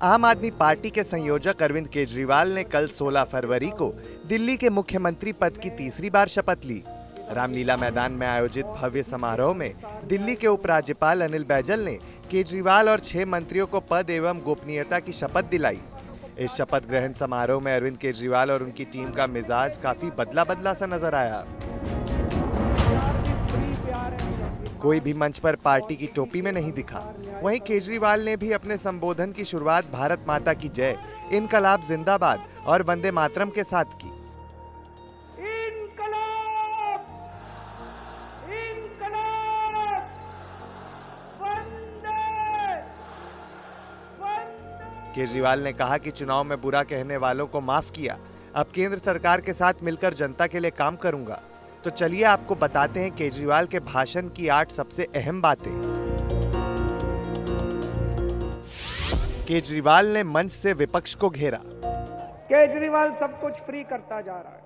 आम आदमी पार्टी के संयोजक अरविंद केजरीवाल ने कल 16 फरवरी को दिल्ली के मुख्यमंत्री पद की तीसरी बार शपथ ली। रामलीला मैदान में आयोजित भव्य समारोह में दिल्ली के उपराज्यपाल अनिल बैजल ने केजरीवाल और 6 मंत्रियों को पद एवं गोपनीयता की शपथ दिलाई। इस शपथ ग्रहण समारोह में अरविंद केजरीवाल और उनकी टीम का मिजाज काफी बदला बदला सा नजर आया। कोई भी मंच पर पार्टी की टोपी में नहीं दिखा। वहीं केजरीवाल ने भी अपने संबोधन की शुरुआत भारत माता की जय, इनकलाब जिंदाबाद और वंदे मातरम के साथ की। इनकलाब, इनकलाब, वंदे, वंदे। केजरीवाल ने कहा कि चुनाव में बुरा कहने वालों को माफ किया, अब केंद्र सरकार के साथ मिलकर जनता के लिए काम करूंगा। तो चलिए आपको बताते हैं केजरीवाल के भाषण की 8 सबसे अहम बातें। केजरीवाल ने मंच से विपक्ष को घेरा। केजरीवाल सब कुछ फ्री करता जा रहा है।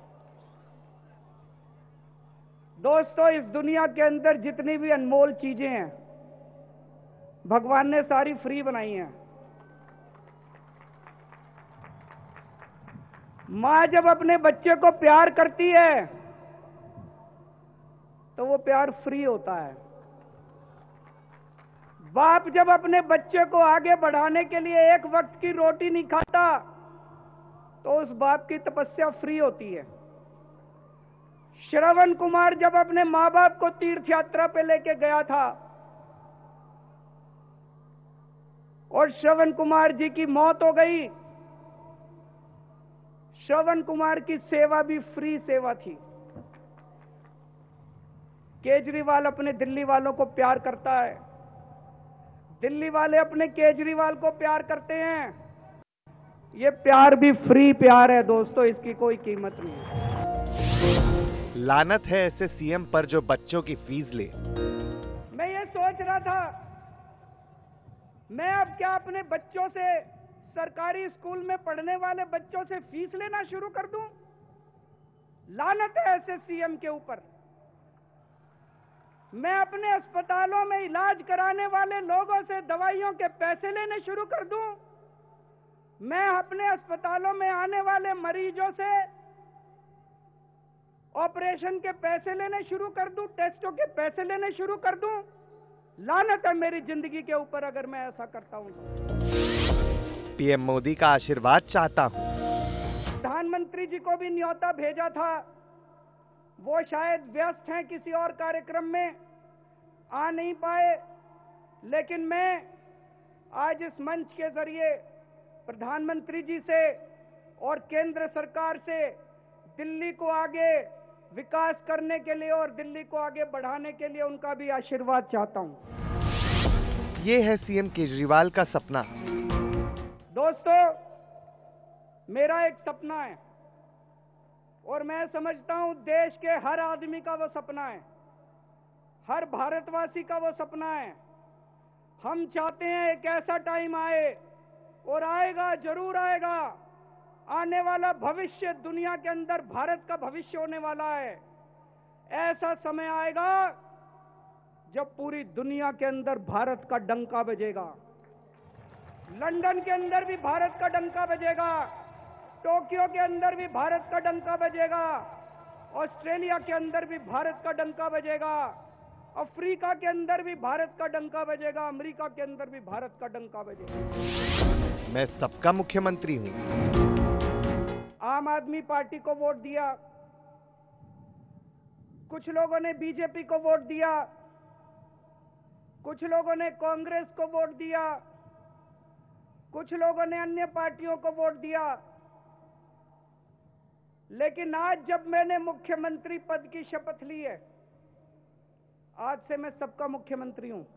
दोस्तों, इस दुनिया के अंदर जितनी भी अनमोल चीजें हैं, भगवान ने सारी फ्री बनाई हैं। मां जब अपने बच्चे को प्यार करती है तो वो प्यार फ्री होता है। बाप जब अपने बच्चे को आगे बढ़ाने के लिए एक वक्त की रोटी नहीं खाता तो उस बाप की तपस्या फ्री होती है। श्रवण कुमार जब अपने मां बाप को तीर्थ यात्रा पे लेके गया था और श्रवण कुमार जी की मौत हो गई, श्रवण कुमार की सेवा भी फ्री सेवा थी। केजरीवाल अपने दिल्ली वालों को प्यार करता है, दिल्ली वाले अपने केजरीवाल को प्यार करते हैं। ये प्यार भी फ्री प्यार है दोस्तों, इसकी कोई कीमत नहीं है। लानत है ऐसे सीएम पर जो बच्चों की फीस ले। मैं ये सोच रहा था, मैं अब क्या अपने बच्चों से, सरकारी स्कूल में पढ़ने वाले बच्चों से फीस लेना शुरू कर दूं? लानत है ऐसे सीएम के ऊपर। मैं अपने अस्पतालों में इलाज कराने वाले लोगों से दवाइयों के पैसे लेने शुरू कर दूं? मैं अपने अस्पतालों में आने वाले मरीजों से ऑपरेशन के पैसे लेने शुरू कर दूं, टेस्टों के पैसे लेने शुरू कर दूं? लानत है मेरी जिंदगी के ऊपर अगर मैं ऐसा करता हूं। पीएम मोदी का आशीर्वाद चाहता हूं। प्रधानमंत्री जी को भी न्योता भेजा था, वो शायद व्यस्त हैं किसी और कार्यक्रम में, आ नहीं पाए, लेकिन मैं आज इस मंच के जरिए प्रधानमंत्री जी से और केंद्र सरकार से दिल्ली को आगे विकास करने के लिए और दिल्ली को आगे बढ़ाने के लिए उनका भी आशीर्वाद चाहता हूं। ये है सीएम केजरीवाल का सपना। दोस्तों, मेरा एक सपना है और मैं समझता हूं देश के हर आदमी का वो सपना है, हर भारतवासी का वो सपना है। हम चाहते हैं एक ऐसा टाइम आए, और आएगा, जरूर आएगा। आने वाला भविष्य, दुनिया के अंदर भारत का भविष्य होने वाला है। ऐसा समय आएगा जब पूरी दुनिया के अंदर भारत का डंका बजेगा। लंदन के अंदर भी भारत का डंका बजेगा, टोक्यो के अंदर भी भारत का डंका बजेगा, ऑस्ट्रेलिया के अंदर भी भारत का डंका बजेगा, अफ्रीका के अंदर भी भारत का डंका बजेगा, अमेरिका के अंदर भी भारत का डंका बजेगा। मैं सबका मुख्यमंत्री हूं। आम आदमी पार्टी को वोट दिया, कुछ लोगों ने बीजेपी को वोट दिया, कुछ लोगों ने कांग्रेस को वोट दिया, कुछ लोगों ने अन्य पार्टियों को वोट दिया। लेकिन आज जब मैंने मुख्यमंत्री पद की शपथ ली है, आज से मैं सबका मुख्यमंत्री हूं।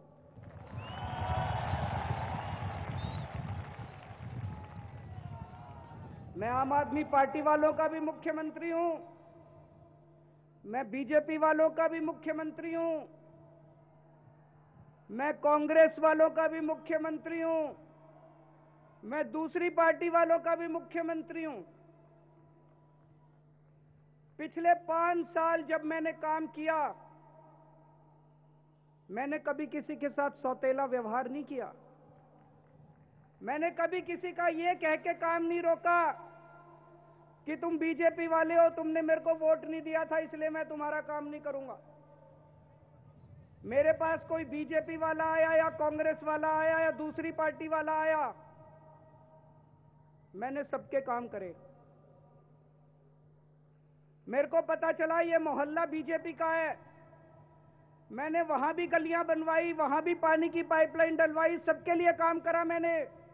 मैं आम आदमी पार्टी वालों का भी मुख्यमंत्री हूं, मैं बीजेपी वालों का भी मुख्यमंत्री हूं, मैं कांग्रेस वालों का भी मुख्यमंत्री हूं, मैं दूसरी पार्टी वालों का भी मुख्यमंत्री हूं। पिछले 5 साल जब मैंने काम किया, मैंने कभी किसी के साथ सौतेला व्यवहार नहीं किया। मैंने कभी किसी का ये कह के काम नहीं रोका कि तुम बीजेपी वाले हो, तुमने मेरे को वोट नहीं दिया था इसलिए मैं तुम्हारा काम नहीं करूंगा। मेरे पास कोई बीजेपी वाला आया या कांग्रेस वाला आया या दूसरी पार्टी वाला आया, मैंने सबके काम करे। मेरे को पता चला ये मोहल्ला बीजेपी का है, मैंने वहां भी गलियां बनवाई, वहां भी पानी की पाइपलाइन डलवाई, सबके लिए काम करा मैंने।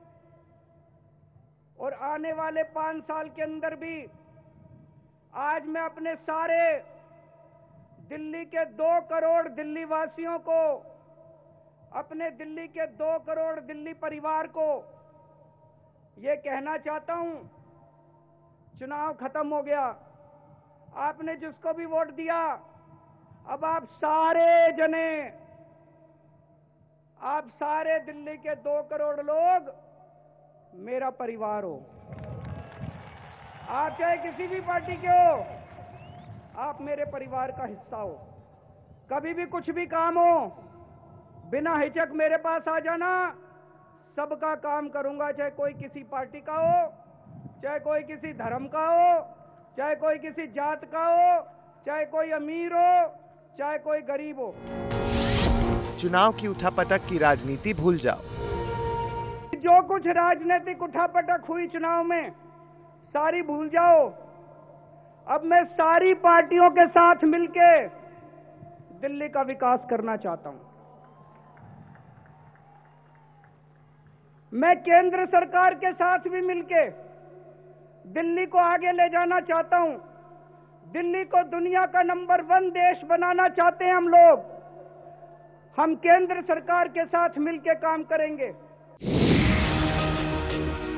और आने वाले 5 साल के अंदर भी आज मैं अपने सारे दिल्ली के 2 करोड़ दिल्ली वासियों को, अपने दिल्ली के 2 करोड़ दिल्ली परिवार को ये कहना चाहता हूं, चुनाव खत्म हो गया, आपने जिसको भी वोट दिया, अब आप सारे दिल्ली के 2 करोड़ लोग मेरा परिवार हो। आप चाहे किसी भी पार्टी के हो, आप मेरे परिवार का हिस्सा हो। कभी भी कुछ भी काम हो, बिना हिचक मेरे पास आ जाना, सबका काम करूंगा, चाहे कोई किसी पार्टी का हो, चाहे कोई किसी धर्म का हो, चाहे कोई किसी जात का हो, चाहे कोई अमीर हो, चाहे कोई गरीब हो। चुनाव की उठापटक की राजनीति भूल जाओ। जो कुछ राजनीतिक उठापटक हुई चुनाव में, सारी भूल जाओ। अब मैं सारी पार्टियों के साथ मिलके दिल्ली का विकास करना चाहता हूं। मैं केंद्र सरकार के साथ भी मिलके दिल्ली को आगे ले जाना चाहता हूं। दिल्ली को दुनिया का नंबर 1 देश बनाना चाहते हैं हम लोग। हम केंद्र सरकार के साथ मिलके काम करेंगे।